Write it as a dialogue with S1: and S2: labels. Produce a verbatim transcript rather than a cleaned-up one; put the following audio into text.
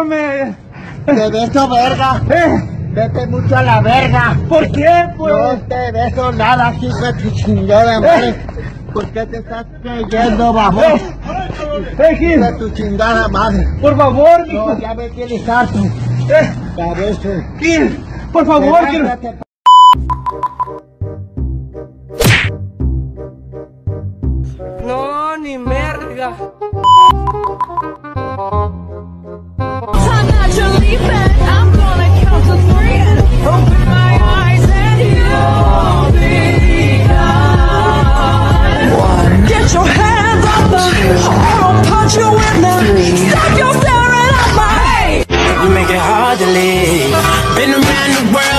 S1: bésame.
S2: Te beso, verga.
S1: Eh,
S2: Vete mucho a la verga.
S1: ¿Por qué, pues?
S2: No te beso nada, hijo de tu chingada madre. ¿Por qué te estás creyendo, baboso?
S1: Eh, eh, Gil,
S2: Hijo de tu chingada madre.
S1: por favor,
S2: No,
S1: Gil.
S2: ya me tienes harto.
S1: Eh,
S2: Baboso.
S1: Gil, por favor, Gil.
S2: Levántate,
S3: No, ni merga.
S4: I'm naturally fed. I'm gonna count to three and open my eyes and you'll be gone. One. Get your hands up, I'll punch you in the. Stop your staring at my.
S3: You make it hard to live. Been around the world.